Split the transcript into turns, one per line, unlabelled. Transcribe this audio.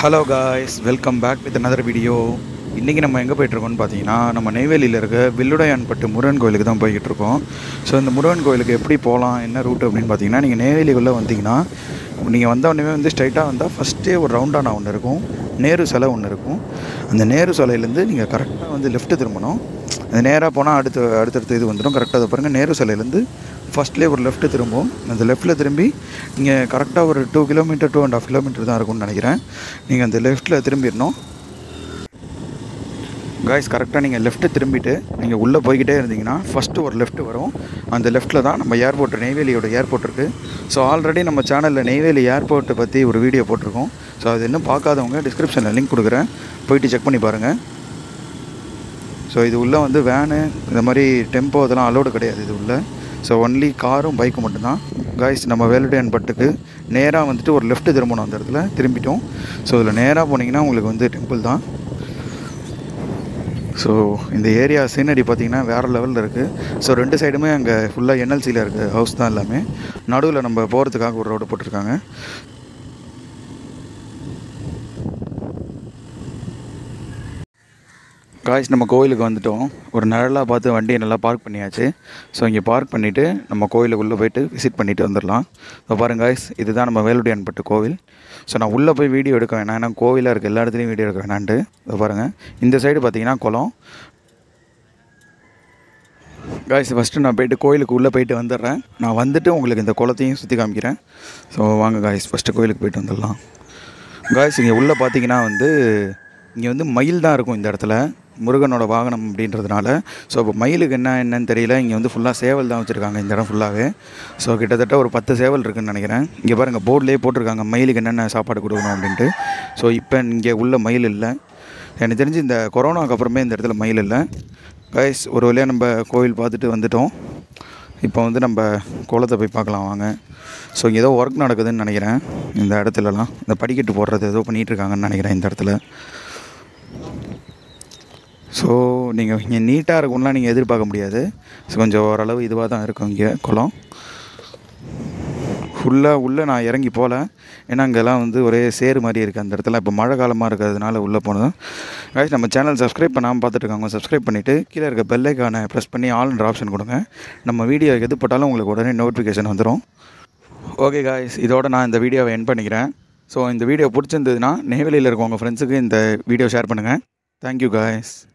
Hello guys, welcome back with another video. இன்றைக்கி நம்ம எங்கே போயிட்டுருக்கோம்னு பார்த்தீங்கன்னா, நம்ம நெய்வேலியில் இருக்க வில்லுடையான்பட்டு முருகன் கோயிலுக்கு தான் போய்கிட்டுருக்கோம். ஸோ இந்த முருகன் கோயிலுக்கு எப்படி போகலாம், என்ன ரூட் அப்படின்னு பார்த்தீங்கன்னா, நீங்கள் நெய்வேலிக்குள்ளே வந்தீங்கன்னா, நீங்கள் வந்தோடனே வந்து ஸ்ட்ரைட்டாக வந்தால் ஃபஸ்ட்டே ஒரு ரவுண்டானா ஒன்று இருக்கும், நேரு சிலை ஒன்று இருக்கும். அந்த நேரு சிலையிலேருந்து நீங்கள் கரெக்டாக வந்து லெஃப்ட்டு திரும்பணும். அது நேராக போனால் அடுத்தடுத்து இது வந்துடும். கரெக்டாக அதை பாருங்கள், நேரு சிலையிலேருந்து ஃபஸ்ட்லேயே ஒரு லெஃப்ட்டு திரும்பும். அந்த லெஃப்ட்டில் திரும்பி நீங்கள் கரெக்டாக ஒரு 2 கிலோமீட்டர் 2.5 கிலோமீட்டர் தான் இருக்கும்னு நினைக்கிறேன். நீங்கள் அந்த லெஃப்ட்டில் திரும்பிடணும் காய்ஸ். கரெக்டாக நீங்கள் லெஃப்ட்டு திரும்பிட்டு நீங்கள் உள்ளே போய்கிட்டே இருந்தீங்கன்னா ஃபஸ்ட்டு ஒரு லெஃப்ட் வரும். அந்த லெஃப்ட்டில் தான் நம்ம ஏர்போர்ட், நெய்வேலியோட ஏர்போர்ட் இருக்குது. ஸோ ஆல்ரெடி நம்ம சேனலில் நெய்வேலி ஏர்போர்ட்டை பற்றி ஒரு வீடியோ போட்டிருக்கோம். ஸோ அது இன்னும் பார்க்காதவங்க டிஸ்கிரிப்ஷனில் லிங்க் கொடுக்குறேன், போயிட்டு செக் பண்ணி பாருங்கள். ஸோ இது உள்ளே வந்து வேனு இந்த மாதிரி டெம்போ அதெல்லாம் அலோடு கிடையாது இது உள்ளே. ஸோ ஒன்லி காரும் பைக்கும் மட்டும்தான் காய்ஸ். நம்ம வேலுடையான்பட்டுக்கு நேராக வந்துட்டு ஒரு லெஃப்ட்டு திரும்பணும். அந்த இடத்துல திரும்பிட்டோம். ஸோ இதில் நேராக போனீங்கன்னா உங்களுக்கு வந்து டெம்பிள் தான். ஸோ இந்த ஏரியா சீனரி பார்த்திங்கன்னா வேறு லெவலில் இருக்குது. ஸோ 2 சைடுமே அங்கே ஃபுல்லாக என்எல்சியில் இருக்குது ஹவுஸ் தான் எல்லாமே. நடுவில் நம்ம போகிறதுக்காக ஒரு ரோடு போட்டிருக்காங்க. காய்ஸ், நம்ம கோயிலுக்கு வந்துவிட்டோம். ஒரு நிழலாக பார்த்து வண்டியை நல்லா பார்க் பண்ணியாச்சு. ஸோ இங்கே பார்க் பண்ணிவிட்டு நம்ம கோயிலுக்குள்ளே போய்ட்டு விசிட் பண்ணிவிட்டு வந்துடலாம். ஸோ பாருங்கள் காய்ஸ், இதுதான் நம்ம வேலுடையான்பட்டு கோவில். ஸோ நான் உள்ளே போய் வீடியோ எடுக்க வேணாம், ஏன்னா கோவிலாக இருக்குது, எல்லா இடத்துலையும் வீடியோ எடுக்க வேணான்ட்டு. இதை பாருங்கள், இந்த சைடு பார்த்திங்கன்னா குளம். காய்ஸ், ஃபஸ்ட்டு நான் போய்ட்டு கோயிலுக்கு உள்ளே போய்ட்டு வந்துடுறேன். நான் வந்துட்டு உங்களுக்கு இந்த குளத்தையும் சுற்றி காமிக்கிறேன். ஸோ வாங்க காய்ஸ், ஃபஸ்ட்டு கோயிலுக்கு போய்ட்டு வந்துடலாம். காய்ஸ், இங்கே உள்ளே பார்த்தீங்கன்னா வந்து இங்கே வந்து மயில் தான் இருக்கும் இந்த இடத்துல, முருகனோட வாகனம் அப்படின்றதுனால. ஸோ இப்போ மயிலுக்கு என்னன்னு தெரியல, இங்கே வந்து ஃபுல்லாக சேவல் தான் வச்சுருக்காங்க இந்த இடம் ஃபுல்லாகவே. ஸோ கிட்டத்தட்ட ஒரு 10 சேவல் இருக்குதுன்னு நினைக்கிறேன். இங்கே பாருங்கள், போர்ட்லேயே போட்டிருக்காங்க மயிலுக்கு என்னென்ன சாப்பாடு கொடுக்கணும் அப்படின்ட்டு. ஸோ இப்போ இங்கே உள்ள மயில் இல்லை, எனக்கு தெரிஞ்சு இந்த கொரோனாவுக்கு அப்புறமே இந்த இடத்துல மயில் இல்லை. கைஸ், ஒரு வழியாக நம்ம கோவில் பார்த்துட்டு வந்துட்டோம். இப்போ வந்து நம்ம குளத்தை போய் பார்க்கலாம் வாங்க. ஸோ இங்கே ஏதோ ஒர்க் நடக்குதுன்னு நினைக்கிறேன் இந்த இடத்துலலாம். இந்த படிக்கட்டு போடுறது ஏதோ பண்ணிகிட்ருக்காங்கன்னு நினைக்கிறேன் இந்த இடத்துல. ஸோ நீங்கள் இங்கே நீட்டாக இருக்கும்லாம் நீங்கள் எதிர்பார்க்க முடியாது. ஸோ கொஞ்சம் ஓரளவு இதுவாக தான் இருக்கும் இங்கே குளம். ஃபுல்லாக உள்ளே நான் இறங்கி போகல, ஏன்னா அங்கெல்லாம் வந்து ஒரே சேறு மாதிரி இருக்குது அந்த இடத்துல. இப்போ மழை காலமாக இருக்கிறதுனால உள்ளே போனதும். காய்ஸ், நம்ம சேனல் சப்ஸ்கிரைப் பண்ணாமல் பார்த்துட்ருக்காங்க, சப்ஸ்கிரைப் பண்ணிவிட்டு கீழே இருக்க பெல் ஐக்கானை ப்ரெஸ் பண்ணி ஆல்ன்ற ஆப்ஷன் கொடுங்க. நம்ம வீடியோ எது போட்டாலும் உங்களுக்கு உடனே நோட்டிஃபிகேஷன் வந்துடும். ஓகே காய்ஸ், இதோட நான் இந்த வீடியோவை எண்ட் பண்ணிக்கிறேன். ஸோ இந்த வீடியோ பிடிச்சிருந்ததுன்னா நெய்வேலியில் இருக்க உங்கள் ஃப்ரெண்ட்ஸுக்கு இந்த வீடியோ ஷேர் பண்ணுங்கள். Thank you guys.